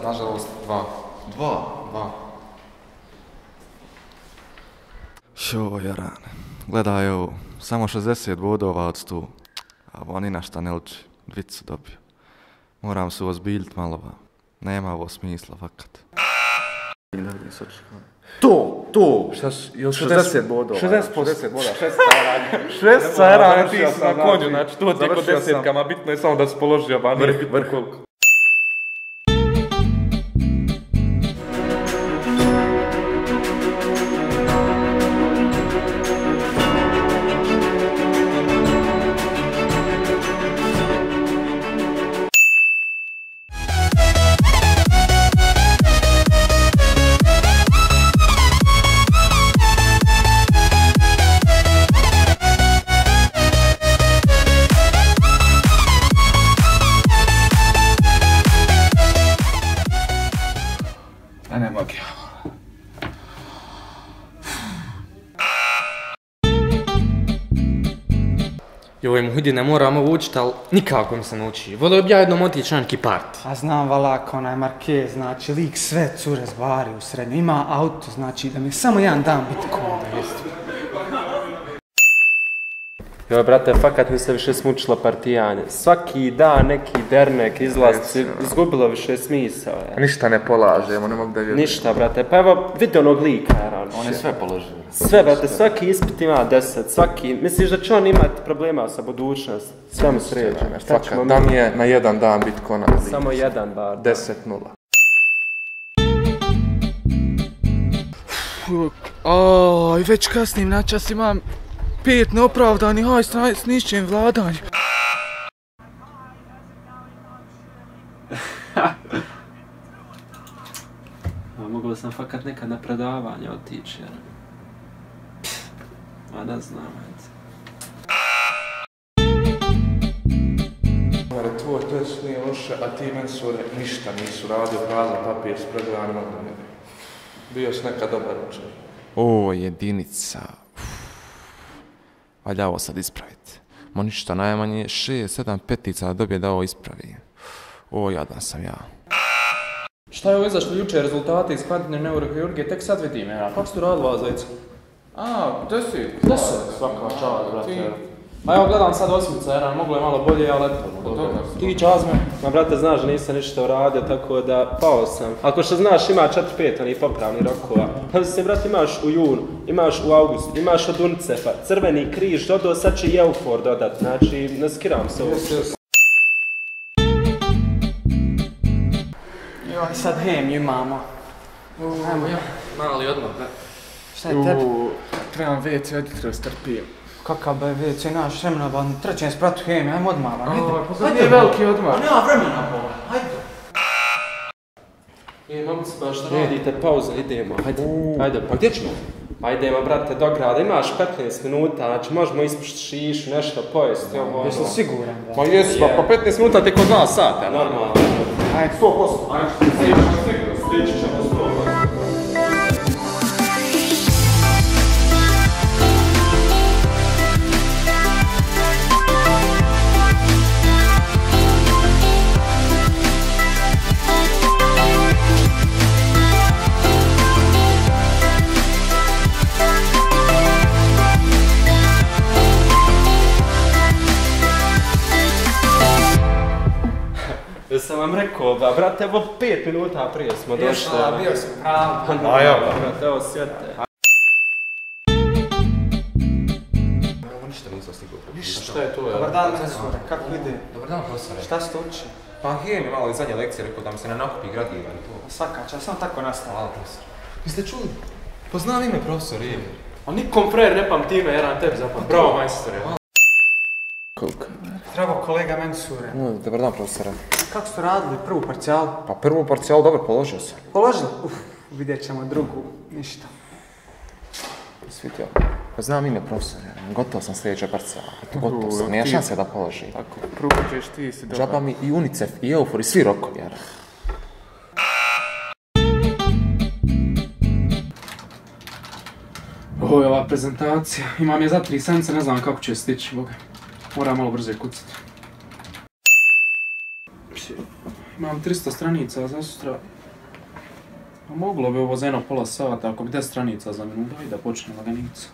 nažalost, 2. 2? 2. Šo, jarane. Gledaj ovo, samo 60 bodova od 100. A ovo ni na šta ne liči. Dvicu dobio. Moram se ozbiljit malo. Nema ovo smisla, fakat. To! Šta si, ili 60 bodova? 60 bodova, 6 caranja, ti si na konju, znači to ti je kod desetkama, bitno je samo da si položio, ba nije bitno koliko. Ne mogu ja. Joj, Muhidi, ne moram ovo učit, ali nikako mi se ne uči. Volio bi ja jednom otići na neki party. A znam valako, onaj Marquez, znači lik sve cure zbari u srednju. Ima auto, znači da mi je samo jedan dan Bitcoin da jesti. Joj, brate, fakat mi se više smučilo partijanje. Svaki dan neki dernek izlazci, izgubilo više smisao. Ništa ne polažemo, ne mogu da vjerujem. Ništa, brate, pa evo, vidi onog lika, Eran. On je sve položio. Sve, brate, svaki ispit ima 10, svaki... Misliš da će on imati problema sa budućnost? Sve mu sređeno. Fakat, da mi je na jedan dan Bitcoina. Samo jedan bar. 10-0. Aj, već kasnim, načas imam 5 neopravdanih, aj s ničim vladanjem. Mogao sam fakat nekad na predavanje otići, jer... A ne znam, ajde. Tvoj test nije loše, a ti Mensure ništa nisu radio, prazan papir s predvanjem odmah. Bio si nekad dobar učer. O, jedinica. Valja ovo sad ispraviti. Mo ništa, najmanje 6-7 petica da dobije da ovo ispravi. O, jadan sam ja. Šta je ovo izašlo jučer rezultate iz kvantitne neurokirurgije, tek sad vidim, ja. Kako su radila zajca? A, 10. Svaka čast, brate. A evo gledam sad osmica, Eran, moglo je malo bolje, ali eto. Ti čazme. Ma brate, znaš da nisam ništa uradio, tako da pao sam. Ako što znaš, ima 4-5 onih popravnih rokova. Pa se, brate, imaš u junu, imaš u augustu, imaš od UNICEF-a, Crveni križ dodao, sad će i EUFOR dodat, znači ne skiram se ovo. Joj, sad hemiju imamo. Ajmo, ja. Mali odmah, brate. Šta je tebi? Trebam WC editora strpijem. Kakav be WC, naš vremena, ba trećem spratu hemiju, ajmo odmah, ajde. Pa nije veliki odmah. Pa nema vremena, bo, ajde. Momci, pa šta radite, pauza, idemo, ajde, pa gdje ćemo? Pa idemo, brate, do grada, imaš 15 minuta, znači možemo ispušiti šišu, nešto pojesti, ovo... Jesi li siguran, ba? Pa jesu, pa 15 minuta tek od 2 sata. Normalno. Ajde. 100%. Ajde, stići ćemo 100%. Sam vam rekao, brate, evo 5 minuta prije smo došli. Ješla, bio sam pravo. A ja, brate, evo sjete. Ovo ništa nisam stigao. Ništa. Šta je to? Dobar dan, Mensure, kako ide? Dobar dan, profesore. Šta ste uči? Pa hemija malo iz zadnje lekcije rekao da mi se ne nakupi gradiva i to. Svaka čast, samo tako nastavi. Hvala, profesor. Jeste čuli? Pa znam ime, profesor, je. A nikom frajer ne pamti ime, Eran, tebi zapam. Bravo, majstore. Koliko? Zdravo, kolega Mensure. Dobar dan, profesore. Kako ste radili prvu parcijalu? Pa prvu parcijalu dobro položio sam. Položili? Vidjet ćemo drugu, ništa. Svitio. Pa znam ime, profesore. Gotov sam sljedeća parcijala. Gotov sam, nema šanse da položi. Tako, prugaćeš ti si dobar. Džaba mi i UNICEF i EUFOR i svi rokovi, jer. Ovo je ova prezentacija. Imam je za 3 sence, ne znam kako ću je stići, boga. Moram malo brzo je kucati. Imam 300 stranica za sutra. Moglo bi ovo za jedno pola sata, ako bi 10 stranica za minuta i da počne laganicu.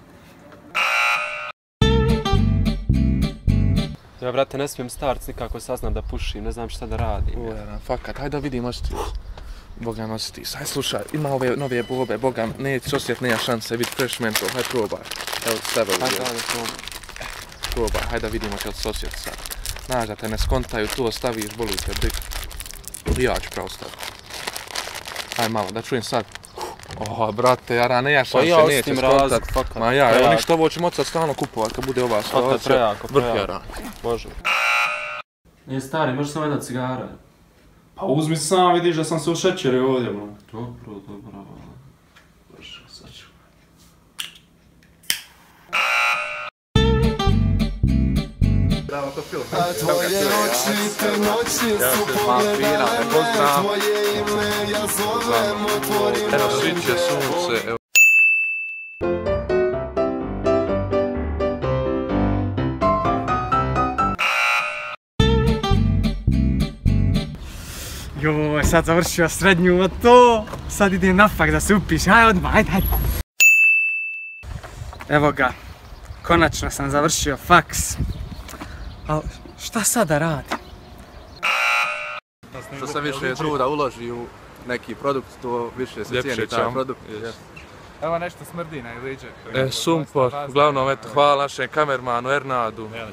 Ja, brate, ne smijem starc nikako saznat da pušim, ne znam šta da radim. Jaran, fakat, hajde da vidim osjetiš. Boga osjetiš. Hajde slušaj, ima ove nove bobe, Boga, neće osjet, nema šanse, vidi fresh mental, hajde probaj. Evo sebe Hajde, uzeti. hajde, probaj. Probaj, hajde da vidimo će li se osjeti sad. Znaš da te ne skontaju, to staviš, boli te dik. I ja ću pravo staviti. Hajde malo, da čujem sad. Brate, Jaran, nema šanse, ja neće ostim skontat. razlik, fakat. Ma ja, evo Prejako. ništa, ovo ćemo odsad stalno kupovat kad bude ova Fakat, situacija. prejako, Vrh prejako. Jaran. Može. Nije stari, možeš samo jedna cigara. Pa uzmi sam, vidiš da sam se ušećerio ovdje, bro. Dobro. Vrši, sad ću. Bravo, to film. Tvoje oči te noći su pogledale me, tvoje ime ja zovem, otvorim Evo, sviće sunce, evo. Joj, sad završio srednju, to. Sad idem na faks da se upišem, hajde odmah, hajde. Evo ga, konačno sam završio faks. Ali šta sad da radim? Što se više truda uloži u neki produkt, to više se cijeni taj produkt. Evo nešto smrdi na iliđe. Sumpor, uglavnom eto, hvala našem kamermanu Ernadu.